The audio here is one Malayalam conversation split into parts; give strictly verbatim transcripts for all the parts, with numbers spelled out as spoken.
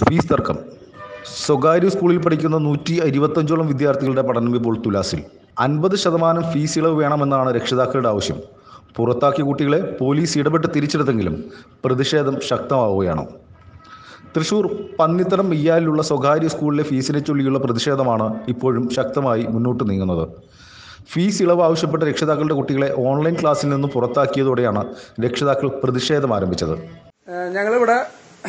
ഫീസ് തർക്കം. സ്വകാര്യ സ്കൂളിൽ പഠിക്കുന്ന നൂറ്റി ഇരുപത്തഞ്ചോളം വിദ്യാർത്ഥികളുടെ പഠനം ഇപ്പോൾ തുലാസിൽ. അൻപത് ശതമാനം ഫീസ് ഇളവ് വേണമെന്നാണ് രക്ഷിതാക്കളുടെ ആവശ്യം. പുറത്താക്കിയ കുട്ടികളെ പോലീസ് ഇടപെട്ട് തിരിച്ചെടുത്തെങ്കിലും പ്രതിഷേധം ശക്തമാവുകയാണ്. തൃശൂർ പന്നിത്തടം ഇയ്യാലിലുള്ള സ്വകാര്യ സ്കൂളിലെ ഫീസിനെ ചൊല്ലിയുള്ള പ്രതിഷേധമാണ് ഇപ്പോഴും ശക്തമായി മുന്നോട്ട് നീങ്ങുന്നത്. ഫീസ് ഇളവ് ആവശ്യപ്പെട്ട രക്ഷിതാക്കളുടെ കുട്ടികളെ ഓൺലൈൻ ക്ലാസ്സിൽ നിന്ന് പുറത്താക്കിയതോടെയാണ് രക്ഷിതാക്കൾ പ്രതിഷേധം ആരംഭിച്ചത്. ഞങ്ങളിവിടെ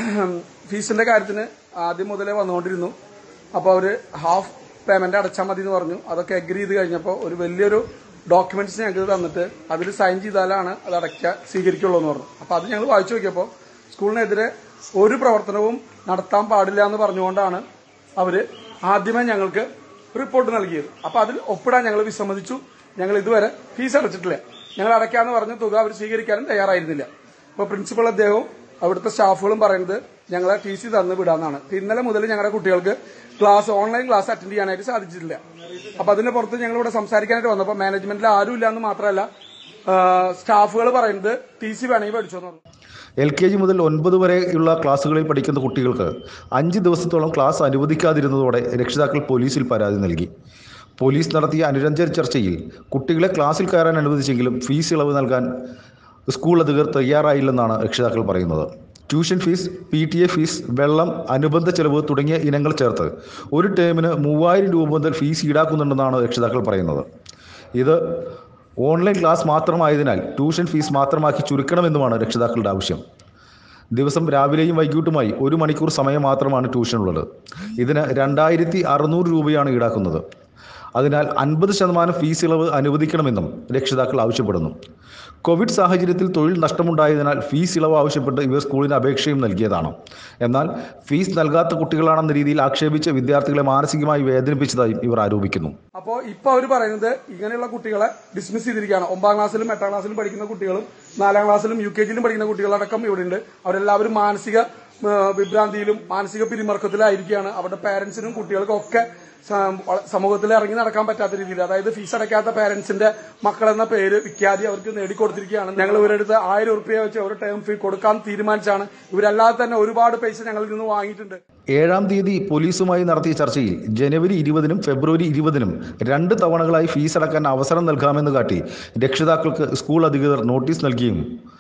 ഫീസിന്റെ കാര്യത്തിന് ആദ്യം മുതലേ വന്നുകൊണ്ടിരുന്നു. അപ്പോൾ അവർ ഹാഫ് പേയ്മെന്റ് അടച്ചാൽ മതി എന്ന് പറഞ്ഞു. അതൊക്കെ അഗ്രി ചെയ്ത് കഴിഞ്ഞപ്പോൾ ഒരു വലിയൊരു ഡോക്യുമെന്റ്സ് ഞങ്ങൾക്ക് തന്നിട്ട് അതിൽ സൈൻ ചെയ്താലാണ് അത് അടയ്ക്കുക സ്വീകരിക്കുള്ളൂ എന്ന് പറഞ്ഞു. അപ്പോൾ അത് ഞങ്ങൾ വായിച്ചു നോക്കിയപ്പോൾ സ്കൂളിനെതിരെ ഒരു പ്രവർത്തനവും നടത്താൻ പാടില്ല എന്ന് പറഞ്ഞുകൊണ്ടാണ് അവർ ആദ്യമേ ഞങ്ങൾക്ക് റിപ്പോർട്ട് നൽകിയത്. അപ്പോൾ അതിൽ ഒപ്പിടാൻ ഞങ്ങൾ വിസമ്മതിച്ചു. ഞങ്ങൾ ഇതുവരെ ഫീസ് അടച്ചിട്ടില്ല. ഞങ്ങൾ അടയ്ക്കാന്ന് പറഞ്ഞ തുക അവർ സ്വീകരിക്കാനും തയ്യാറായിരുന്നില്ല. അപ്പോൾ പ്രിൻസിപ്പൽ അദ്ദേഹവും അവിടുത്തെ സ്റ്റാഫുകളും പറയുന്നത് ഞങ്ങളെ ടി സി തന്ന് വിടാന്നാണ്. ഇന്നലെ മുതൽ ഞങ്ങളുടെ കുട്ടികൾക്ക് ക്ലാസ് ഓൺലൈൻ ക്ലാസ് അറ്റൻഡ് ചെയ്യാനായിട്ട് സാധിച്ചിട്ടില്ല. അപ്പൊ അതിന്റെ പുറത്ത് ഞങ്ങൾ ഇവിടെ സംസാരിക്കാനായിട്ട് വന്നപ്പോൾ മാനേജ്മെന്റിൽ ആരും ഇല്ല എന്ന് മാത്രമല്ല സ്റ്റാഫുകൾ പറയുന്നത് ടി സി വേണമെങ്കിൽ പഠിച്ചോന്ന് പറഞ്ഞു. എൽ കെ ജി മുതൽ ഒൻപത് വരെയുള്ള ക്ലാസ്സുകളിൽ പഠിക്കുന്ന കുട്ടികൾക്ക് അഞ്ച് ദിവസത്തോളം ക്ലാസ് അനുവദിക്കാതിരുന്നതോടെ രക്ഷിതാക്കൾ പോലീസിൽ പരാതി നൽകി. പോലീസ് നടത്തിയ അനുരഞ്ജന ചർച്ചയിൽ കുട്ടികളെ ക്ലാസ്സിൽ കയറാൻ അനുവദിച്ചെങ്കിലും ഫീസ് ഇളവ് നൽകാൻ സ്കൂൾ അധികൃതർ തയ്യാറായില്ലെന്നാണ് രക്ഷിതാക്കൾ പറയുന്നത്. Tuition fees, P T A fees, വെള്ളം, അനുബന്ധ ചെലവ് തുടങ്ങിയ ഇനങ്ങൾ ചേർത്ത് ഒരു ടേമിന് മൂവായിരം രൂപ മുതൽ ഫീസ് ഈടാക്കുന്നുണ്ടെന്നാണ് രക്ഷിതാക്കൾ പറയുന്നത്. ഇത് ഓൺലൈൻ ക്ലാസ് മാത്രമായതിനാൽ ട്യൂഷൻ ഫീസ് മാത്രമാക്കി ചുരുക്കണമെന്നുമാണ് രക്ഷിതാക്കളുടെ ആവശ്യം. ദിവസം രാവിലെയും വൈകിട്ടുമായി ഒരു മണിക്കൂർ സമയം മാത്രമാണ് ട്യൂഷനുള്ളത്. ഇതിന് രണ്ടായിരത്തി അറുന്നൂറ് രൂപയാണ് ഈടാക്കുന്നത്. അതിനാൽ അൻപത് ശതമാനം ഫീസ് ഇളവ് അനുവദിക്കണമെന്നും രക്ഷിതാക്കൾ ആവശ്യപ്പെടുന്നു. കോവിഡ് സാഹചര്യത്തിൽ തൊഴിൽ നഷ്ടമുണ്ടായതിനാൽ ഫീസ് ഇളവ് ആവശ്യപ്പെട്ട് ഇവർ സ്കൂളിന് അപേക്ഷയും നൽകിയതാണ്. എന്നാൽ ഫീസ് നൽകാത്ത കുട്ടികളാണെന്ന രീതിയിൽ ആക്ഷേപിച്ച് വിദ്യാർത്ഥികളെ മാനസികമായി വേദനിപ്പിച്ചതായും ഇവർ ആരോപിക്കുന്നു. അപ്പോൾ ഇപ്പോൾ അവർ പറയുന്നത് ഇങ്ങനെയുള്ള കുട്ടികളെ ഡിസ്മിസ് ചെയ്തിരിക്കുകയാണ്. ഒമ്പതാം ക്ലാസ്സിലും എട്ടാം ക്ലാസ്സിലും പഠിക്കുന്ന കുട്ടികളും നാലാം ക്ലാസ്സിലും യു കെ ജിയിലും പഠിക്കുന്ന കുട്ടികളടക്കം ഇവിടെ ഉണ്ട്. അവരെല്ലാവരും മാനസിക വിഭ്രാന്തിയിലും മാനസിക പിരിമുറുക്കത്തിലായിരിക്കുകയാണ്. അവരുടെ പാരന്റ്സിനും കുട്ടികൾക്കും ഒക്കെ സമൂഹത്തിൽ ഇറങ്ങി നടക്കാൻ പറ്റാത്ത രീതിയിൽ, അതായത് ഫീസ് അടയ്ക്കാത്ത പാരന്റ്സിന്റെ മക്കളെന്ന പേര് വിഖ്യാതി അവർക്ക് നേടിക്കൊടുത്തിരിക്കുകയാണ്. ഞങ്ങൾ ഇവരെടുത്ത് ആയിരം ഉറുപ്പിക വെച്ച് ഒരു ടേം ഫീ കൊടുക്കാൻ തീരുമാനിച്ചാണ്. ഇവരല്ലാതെ തന്നെ ഒരുപാട് പൈസ ഞങ്ങളിൽ നിന്ന് വാങ്ങിയിട്ടുണ്ട്. ഏഴാം തീയതി പോലീസുമായി നടത്തിയ ചർച്ചയിൽ ജനുവരി ഇരുപതിനും ഫെബ്രുവരി ഇരുപതിനും രണ്ട് തവണകളായി ഫീസ് അടക്കാൻ അവസരം നൽകാമെന്ന് കാട്ടി രക്ഷിതാക്കൾക്ക് സ്കൂൾ അധികൃതർ നോട്ടീസ് നൽകിയും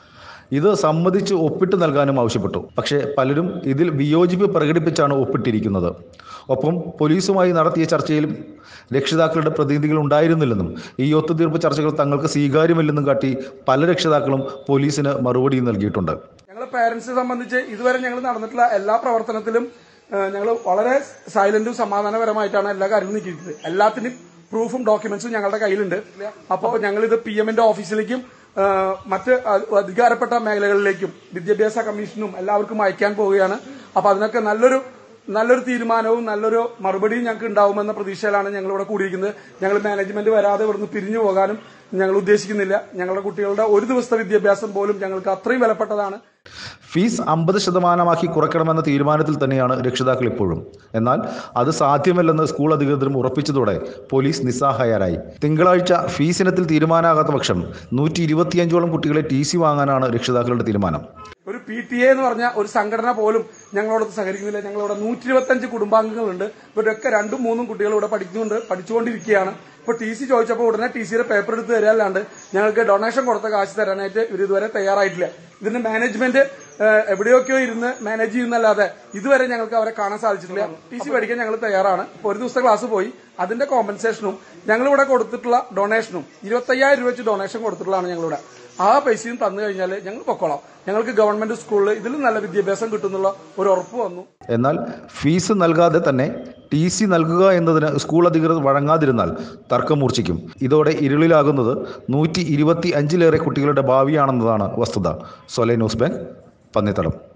ഇത് സമ്മതിച്ച് ഒപ്പിട്ട് നൽകാനും ആവശ്യപ്പെട്ടു. പക്ഷേ പലരും ഇതിൽ വിയോജിപ്പ് പ്രകടിപ്പിച്ചാണ് ഒപ്പിട്ടിരിക്കുന്നത്. ഒപ്പം പോലീസുമായി നടത്തിയ ചർച്ചയിലും രക്ഷിതാക്കളുടെ പ്രതിനിധികൾ ഉണ്ടായിരുന്നില്ലെന്നും ഈ ഒത്തുതീർപ്പ് ചർച്ചകൾ തങ്ങൾക്ക് സ്വീകാര്യമല്ലെന്നും കാട്ടി പല രക്ഷിതാക്കളും പോലീസിന് മറുപടി നൽകിയിട്ടുണ്ട്. ഞങ്ങൾ പാരന്റ്സിനെ സംബന്ധിച്ച് ഇതുവരെ ഞങ്ങൾ നടന്നിട്ടുള്ള എല്ലാ പ്രവർത്തനത്തിലും ഞങ്ങൾ വളരെ സൈലന്റും സമാധാനപരമായിട്ടാണ് എല്ലാ കാര്യങ്ങളും നീക്കിയിരിക്കുന്നത്. എല്ലാത്തിനും പ്രൂഫും ഡോക്യുമെന്റ്സും ഞങ്ങളുടെ കയ്യിലുണ്ട്. അപ്പോൾ ഞങ്ങളിത് പി എമ്മിന്റെ ഓഫീസിലേക്കും മറ്റ് അധികാരപ്പെട്ട മേഖലകളിലേക്കും വിദ്യാഭ്യാസ കമ്മീഷനും എല്ലാവർക്കും അയക്കാൻ പോവുകയാണ്. അപ്പൊ അതിനൊക്കെ നല്ലൊരു നല്ലൊരു തീരുമാനവും നല്ലൊരു മറുപടിയും ഞങ്ങൾക്ക് ഉണ്ടാവുമെന്ന പ്രതീക്ഷയിലാണ് ഞങ്ങൾ ഇവിടെ കൂടിയിരിക്കുന്നത്. ഞങ്ങൾ മാനേജ്മെന്റ് വരാതെ ഇവിടുന്ന് പിരിഞ്ഞു പോകാനും ഞങ്ങൾ ഉദ്ദേശിക്കുന്നില്ല. ഞങ്ങളുടെ കുട്ടികളുടെ ഒരു ദിവസത്തെ വിദ്യാഭ്യാസം പോലും ഞങ്ങൾക്ക് അത്രയും വിലപ്പെട്ടതാണ്. ഫീസ് അമ്പത് ശതമാനമാക്കി കുറയ്ക്കണമെന്ന തീരുമാനത്തിൽ തന്നെയാണ് രക്ഷിതാക്കൾ ഇപ്പോഴും. എന്നാൽ അത് സാധ്യമല്ലെന്ന് സ്കൂൾ അധികൃതരും ഉറപ്പിച്ചതോടെ പോലീസ് നിസ്സഹായരായി. തിങ്കളാഴ്ച ഫീസ് ഇനത്തിൽ തീരുമാനമാകാത്ത പക്ഷം നൂറ്റി ഇരുപത്തിയഞ്ചോളം കുട്ടികളെ ടി സി വാങ്ങാനാണ് രക്ഷിതാക്കളുടെ തീരുമാനം. ഒരു പി ടി എ എന്ന് പറഞ്ഞ ഒരു സംഘടന പോലും ഞങ്ങളോട് സഹകരിക്കുന്നില്ല. ഞങ്ങളിവിടെ നൂറ്റി ഇരുപത്തഞ്ച് കുടുംബാംഗങ്ങളുണ്ട്. ഇവരൊക്കെ രണ്ടും മൂന്നും കുട്ടികൾ ഇവിടെ പഠിക്കുന്നുണ്ട്, പഠിച്ചുകൊണ്ടിരിക്കുകയാണ്. ഇപ്പോൾ ടി സി ചോദിച്ചപ്പോൾ ഉടനെ ടി സിയുടെ പേപ്പർ എടുത്ത് തരാല്ലാണ്ട് ഞങ്ങൾക്ക് ഡൊണേഷൻ കൊടുത്ത കാശ് തരാനായിട്ട് ഇവർ ഇതുവരെ തയ്യാറായിട്ടില്ല. ഇതിന്റെ മാനേജ്മെന്റ് എവിടെയൊക്കെയോ ഇരുന്ന് മാനേജ് ചെയ്യുന്നല്ലാതെ ഇതുവരെ ഞങ്ങൾക്ക് അവരെ കാണാൻ സാധിച്ചിട്ടില്ല. ടി സി പഠിക്കാൻ ഞങ്ങൾ തയ്യാറാണ്. ഒരു ദിവസത്തെ ക്ലാസ് പോയി അതിന്റെ കോമ്പൻസേഷനും ഞങ്ങളിവിടെ കൊടുത്തിട്ടുള്ള ഡൊണേഷനും ഇരുപത്തയ്യായിരം രൂപ വെച്ച് ഡൊണേഷൻ കൊടുത്തിട്ടുള്ളതാണ് ഞങ്ങളിവിടെ. ആ പൈസയും തന്നു കഴിഞ്ഞാൽ ഞങ്ങൾ പൊക്കോളാം. ഞങ്ങൾക്ക് ഗവൺമെന്റ് സ്കൂളിൽ ഇതിലും നല്ല വിദ്യാഭ്യാസം കിട്ടുന്നുള്ള ഒരു ഉറപ്പ് വന്നു. എന്നാൽ ഫീസ് നൽകാതെ തന്നെ ടി സി നൽകുക എന്നതിന് സ്കൂൾ അധികൃതർ വഴങ്ങാതിരുന്നാൽ തർക്കം മൂർച്ഛിക്കും. ഇതോടെ ഇരുളിലാകുന്നത് നൂറ്റി ഇരുപത്തി അഞ്ചിലേറെ കുട്ടികളുടെ ഭാവിയാണെന്നതാണ് വസ്തുത. സ്വലെ ന്യൂസ് ബാങ്ക്, പന്നിത്തടം.